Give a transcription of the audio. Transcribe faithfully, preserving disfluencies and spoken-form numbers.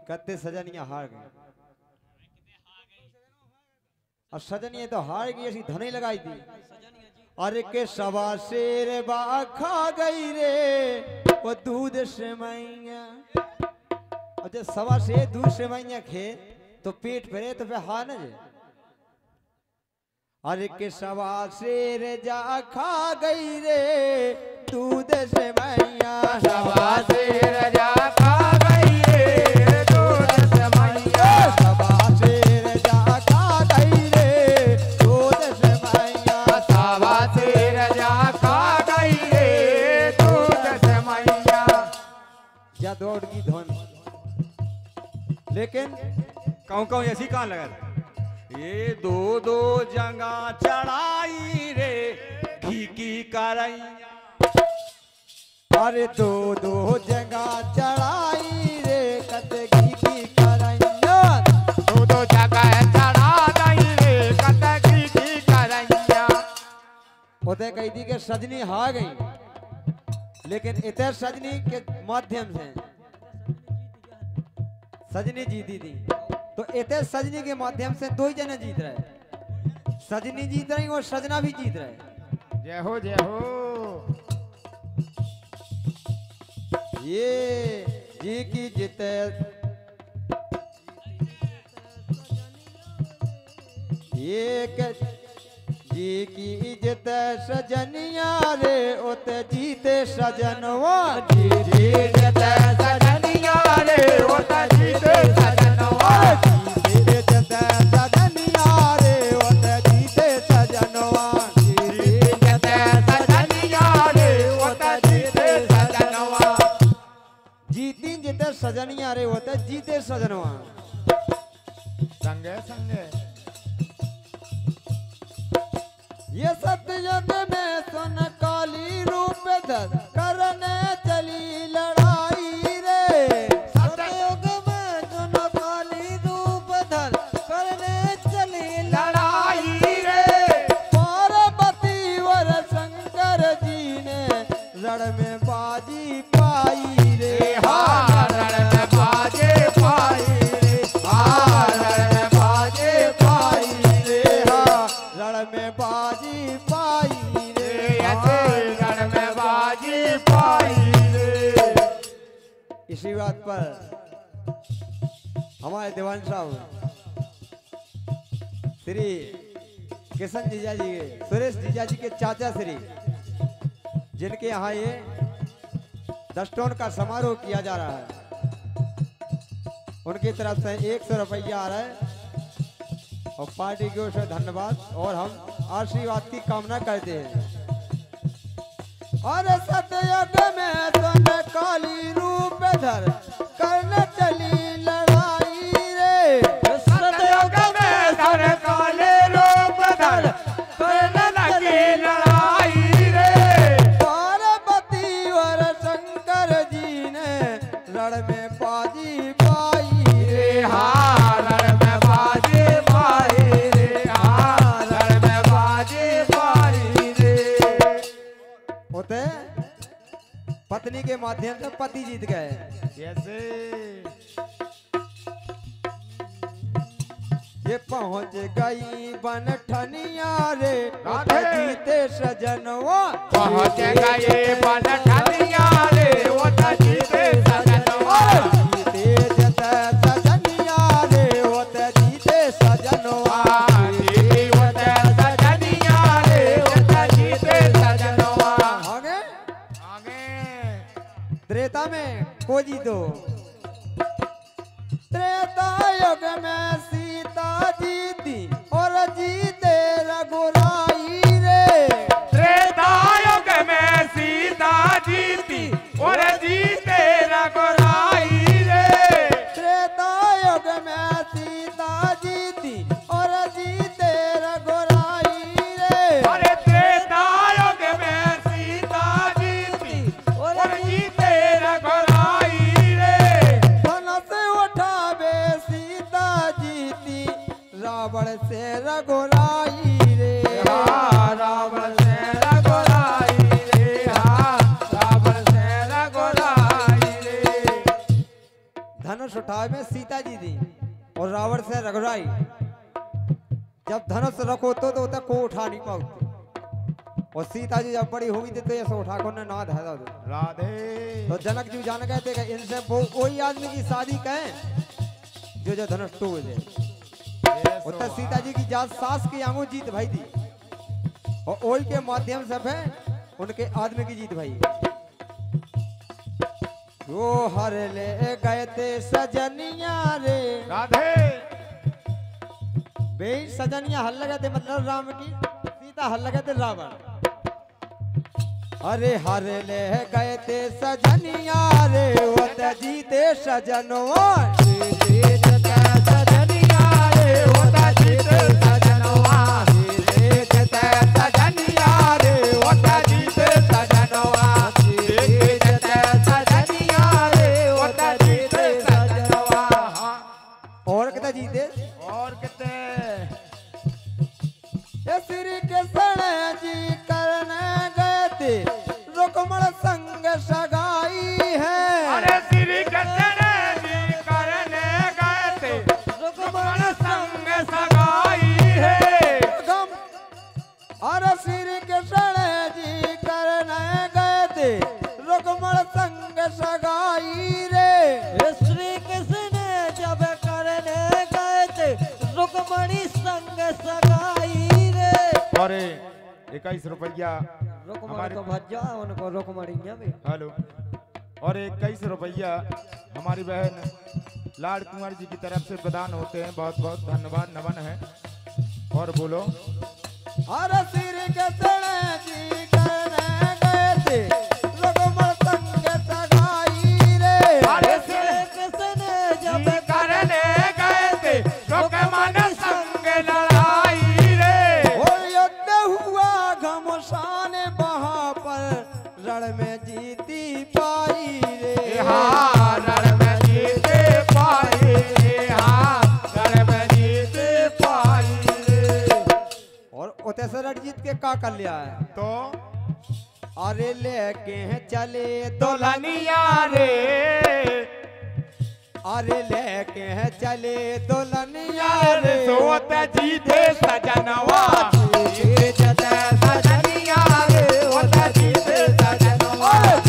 कत्ते सजनिया हार गए और सजनिया तो हार गई ऐसी धने लगाई थी। अरे के सवा शेर बा खा गई रे वो दूध से मैया। और जब सवा शेर दूध से मैया खे तो पेट भरे तो फिर हार न जाए। अरे के सवा शेर जा खा गई रे दूध से मैया। सवा शेर जा खा गई रे दूध से मैया। सवा शेर जा खा गई रे दूध से मैया। सवा शेर जा खा गई रे दूध से मैया। या दौड़ की धुन लेकिन कहूँ कहूँ ऐसी कहाँ लगा ये दो दो जगह चढ़ाई रे घी की करैया। अरे दो दो जगह चढ़ाई रे कत घी की करैया। दो दो जगह चढ़ा दई रे कत घी की करैया। उते कही थी कि सजनी हार गई लेकिन इतर सजनी के माध्यम से सजनी जीती थी। तो इतने सजनी के माध्यम से दो ही जने जीत रहे। सजनी जीत रही और सजना भी जीत रहे। जय हो जय हो। ये जी की जीते ये के जी की इज्जत सजनिया रे उत जीते सजनवा। जी जी जत सजनिया रे उत जीते सजनवा। सजनिया रे होता जीते सजनवा। संगे संगे ये सतयुग में सुन काली रूप धर करने चली लड़ाई रे। सतयुग में सुन काली रूप धर करने चली लड़ाई रे। पार्वती वर शंकर जी ने रण में बाजी पाई रे। इसी बात पर हमारे दीवान साहब श्री किशन जीजा जी के सुरेश जीजा जी के चाचा श्री जिनके यहाँ ये दस्टोन का समारोह किया जा रहा है उनकी तरफ से एक सौ रुपया आ रहा है और पार्टी की ओर से धन्यवाद और हम आशीर्वाद की कामना करते हैं। और सतयुग में सुन काली रूप धर करने चली लड़ाई रे। सतयुग में सुन काली रूप धर करने लगी लड़ाई रे। पार्वती और शंकर जी ने रण में बाजी पाई रे। हाँ रण में बाजी पाई रे। हाँ रण में बाजी पाई रे। होते पत्नी के माध्यम से पति जीत गए। कैसे ये पहुंच गई बन ठनिया रे राधे। जीते सजनवा। पहुंच गए बन ठनिया रे वो जीते सजनवा। जीते जत सजनिया रे वो जीते सजनवा। जी वो सजनिया रे वो जीते सजनवा। आगे आगे त्रेता में को जीतो। त्रेता युग में सीता जीती और जीते रघुराई रे। त्रेता युग में सीता जीती और जीते रघुराई रे। त्रेता युग में सीता जीती और जीते रघुराई रे। अरे त्रेता युग में सीता जीती और जीते रघुराई रे। धनुष उठावे सीता जीती रावण से रघुराई धनुष उठाए में सीता जी थी और रावण से रघुराई। जब धनुष रखो तो तो तक को उठा नहीं पाते और सीता जी जब बड़ी हुई थी तो ऐसे उठा को ना धरा दो राधे। तो जनक जी जान गए थे इनसे वो वही आदमी की शादी कहें जो जो धनुष टूट दे। उत्तर सीता जी की जात सास की आंगू जीत भाई थी और ओई के माध्यम से है उनके आदमी की जीत भाई। वो हर ले गए थे सजनिया रे राधे। बे सजनिया हल लगे थे मतलब राम की, सीता हल लगे थे रावण। अरे हर ले गए थे सजनिया रे वो ते जीते सजनवा सजनिया रे वो ते जीते सजनवा सजनिया रे वो ते जीते सजनवा सजनिया रे वो ते जीते सजनवा। और कितना जीते और कितने ये श्री कृष्ण जी करने गए थे रुक्मण संग सगाई है। अरे श्री कृष्ण जी करने गए थे रुक्मण संग सगाई है। गम अरे श्री कृष्ण जी करने गए थे रुक्मण संग सगाई रे। श्री कृष्ण जब करने गए थे रुक्मणी संग सगाई रे। और इक्कीस रुपया रुक्मणी तो भज्जा उनको रुक्मणियां भी। हेलो। और इक्कीस रुपया हमारी बहन लाड कुंवर जी की तरफ से प्रदान होते हैं, बहुत बहुत धन्यवाद नमन है। और बोलो अरे श्री कृष्ण जी करने गए थे रुक्मण संग सगाई रे। अरे श्री कृष्ण जब करने गए थे रुक्मण संग लड़ाई रे। और युद्ध हुआ घमसान वहां पर रण में जीती पाई रे। हाँ रण में जीते पाई रे। हाँ रण में जीते पाई रे। और उते से रण जीत के का कर लिया है तो अरे लेके चले दुल्हनिया रे। अरे लेके चले दुल्हनिया रे रे। सोत जीते सजनवा जीते सजनिया रे। सोत जीते सजनवा